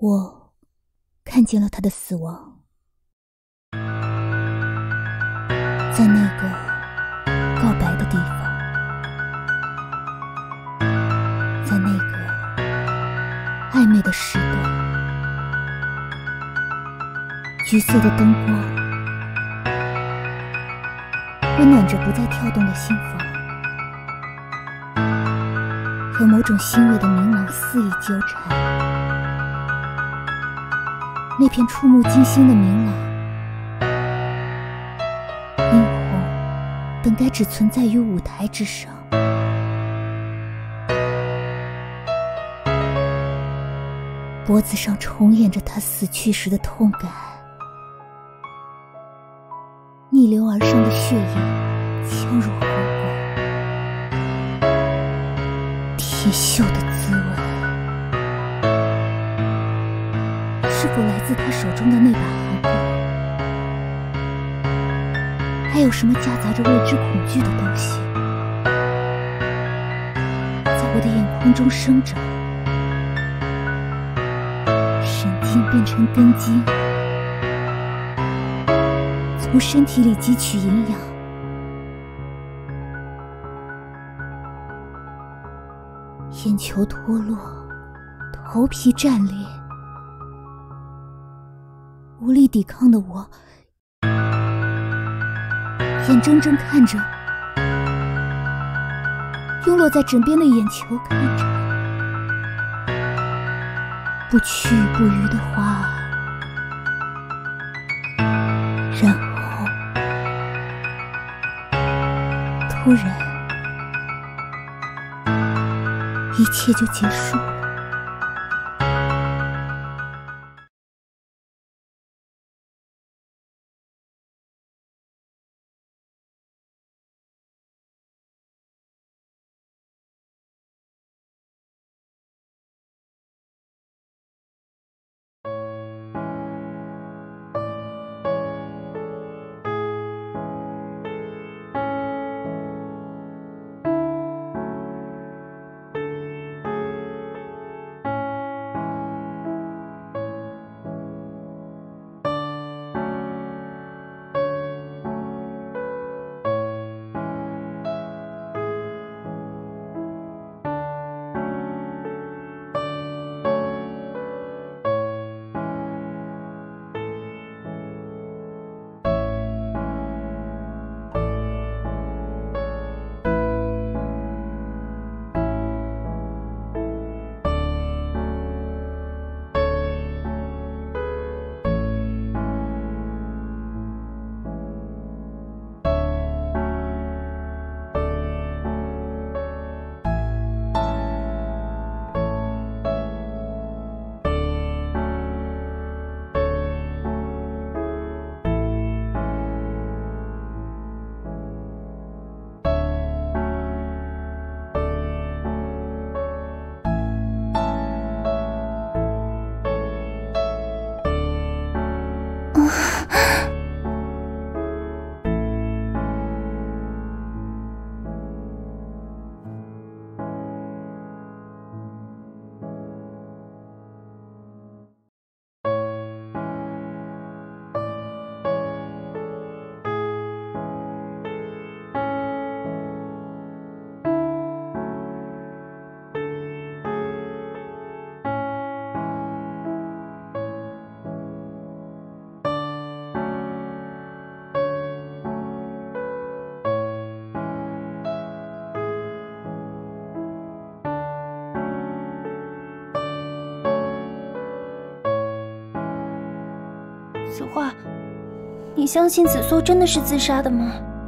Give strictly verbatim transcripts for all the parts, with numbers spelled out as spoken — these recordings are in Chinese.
我看见了他的死亡，在那个告白的地方，在那个暧昧的时段，橘色的灯光温暖着不再跳动的心房，和某种欣慰的明朗肆意纠缠。那片触目惊心的明朗，殷红本该只存在于舞台之上。脖子上重演着他死去时的痛感，逆流而上的血液呛入喉管，铁锈的滋味，是否来自他手中的那把寒棍？还有什么夹杂着未知恐惧的东西，在我的眼眶中生长？神经变成根茎，从身体里汲取营养。眼球脱落，头皮战裂，无力抵抗的我，眼睁睁看着拥落在枕边的眼球，看着不屈不渝的花儿，然后突然一切就结束了。 子画，你相信子梭真的是自杀的吗？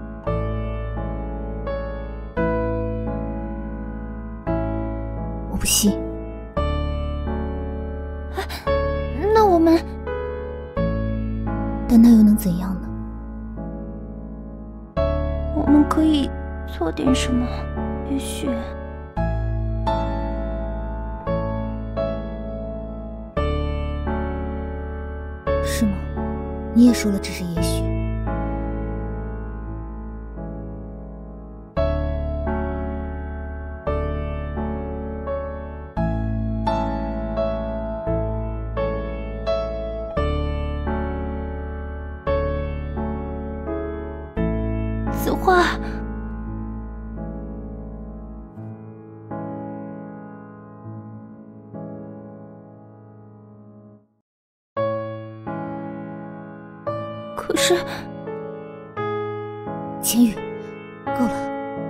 我不信。 啊，那我们…… 但那又能怎样呢？ 我们可以做点什么，也许…… 是吗？你也说了，只是也许。 话，可是， 千羽，够了。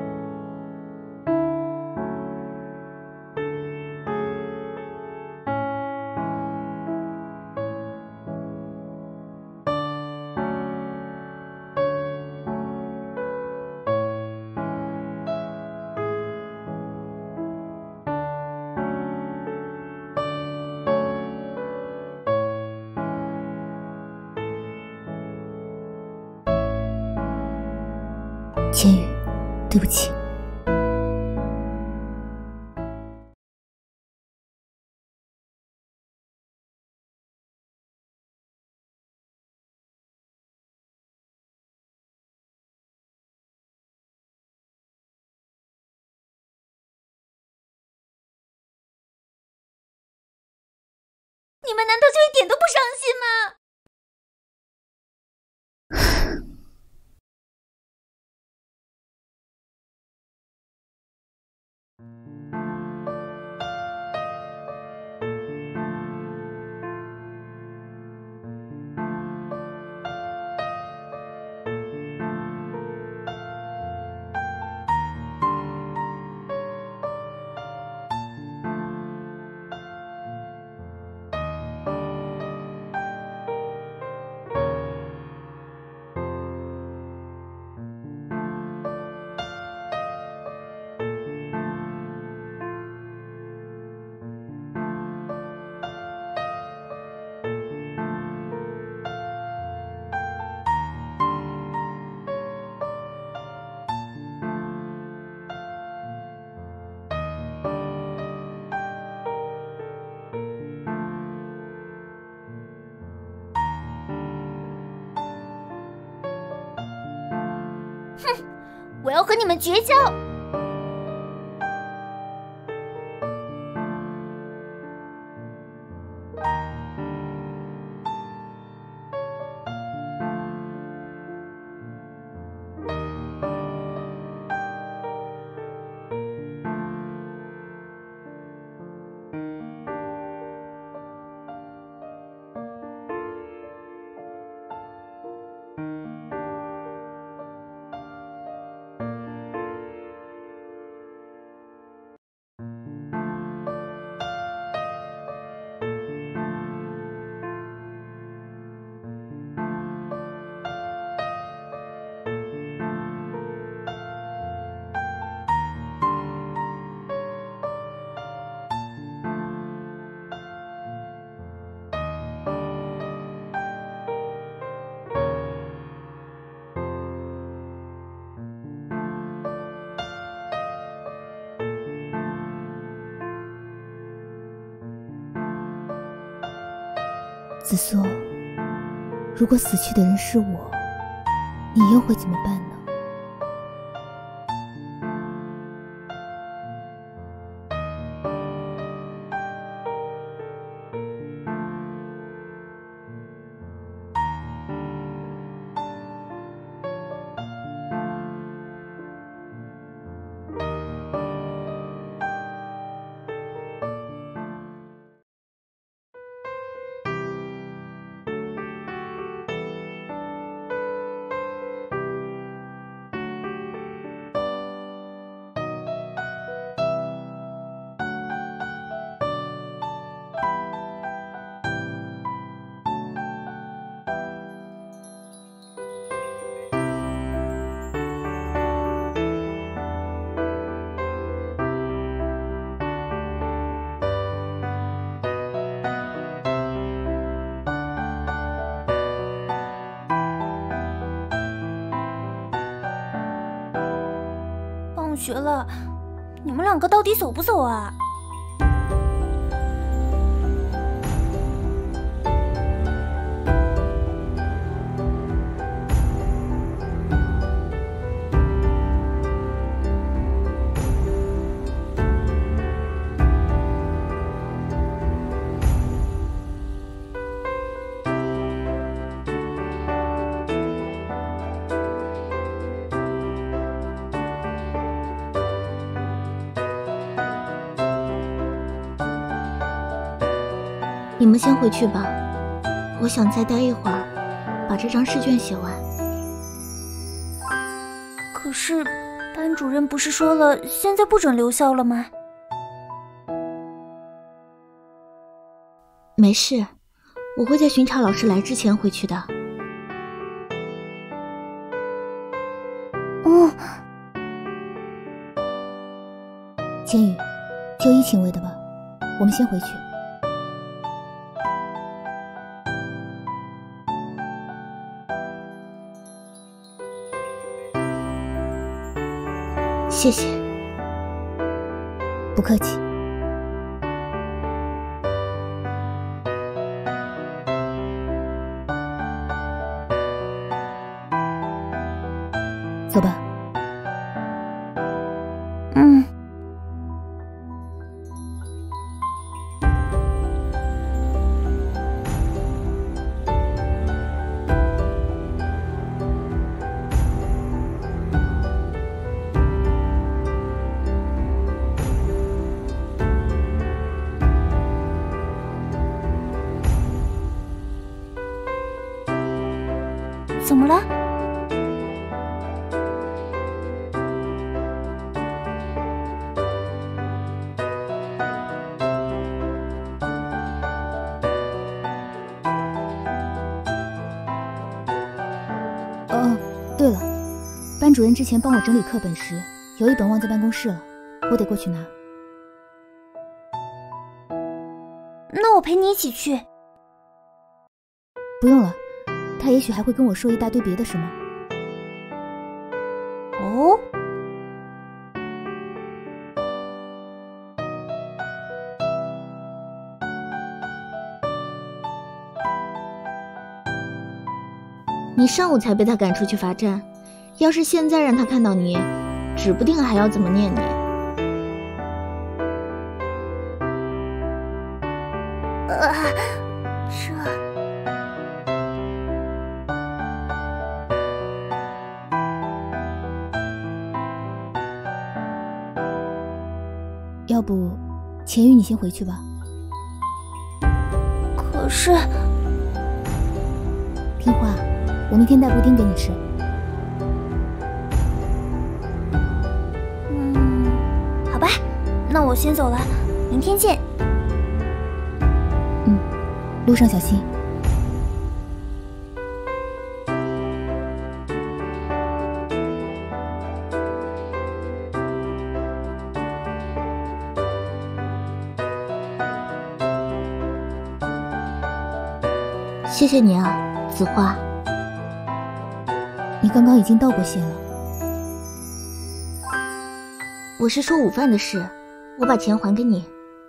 千羽，对不起。 你们难道就一点都不伤心吗？哼，我要和你们绝交！ 子苏，如果死去的人是我，你又会怎么办呢？ 放学了，你们两个到底走不走啊？ 你们先回去吧，我想再待一会儿，把这张试卷写完。 可是，班主任不是说了，现在不准留校了吗？ 没事，我会在巡查老师来之前回去的。 哦， 千羽，就依秦卫的吧，我们先回去。 谢谢。 不客气。走吧。 嗯。怎么了？ 哦，对了，班主任之前帮我整理课本时，有一本忘在办公室了，我得过去拿。 那我陪你一起去。 不用了，他也许还会跟我说一大堆别的什么。 哦？ 你上午才被他赶出去罚站，要是现在让他看到你，指不定还要怎么念你。 呃，这…… 要不，钱宇你先回去吧。 可是， 听话，我明天带布丁给你吃。 嗯，好吧，那我先走了，明天见。 嗯，路上小心。 谢谢你啊，子画。 你刚刚已经道过谢了。 我是说午饭的事，我把钱还给你。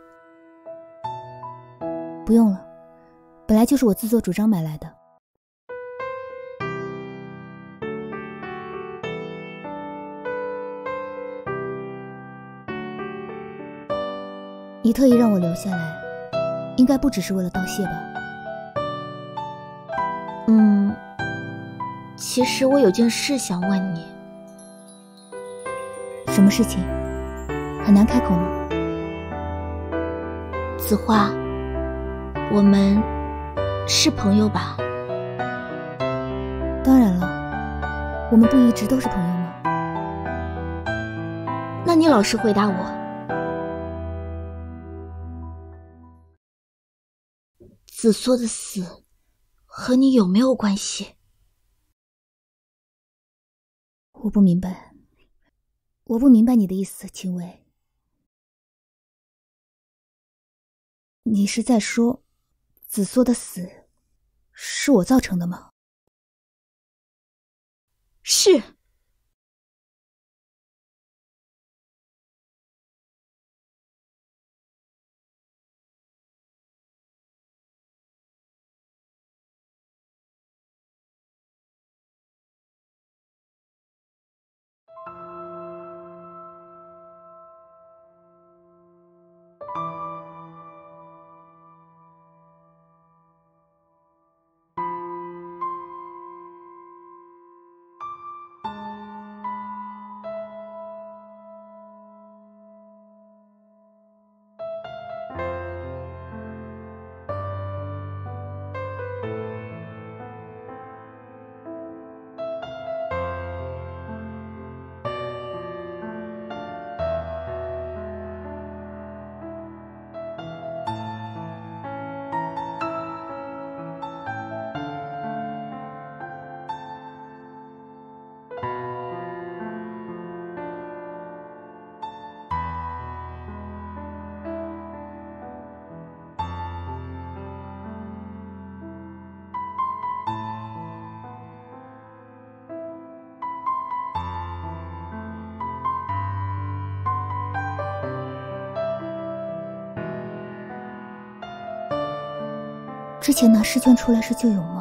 不用了，本来就是我自作主张买来的。你特意让我留下来，应该不只是为了道谢吧？ 嗯，其实我有件事想问你。 什么事情？很难开口吗？ 子画，我们是朋友吧？ 当然了，我们不一直都是朋友吗？ 那你老实回答我，子缩的死和你有没有关系？ 我不明白，我不明白你的意思，秦薇。你是在说，子缩的死是我造成的吗？ 是。 之前拿试卷出来时就有吗？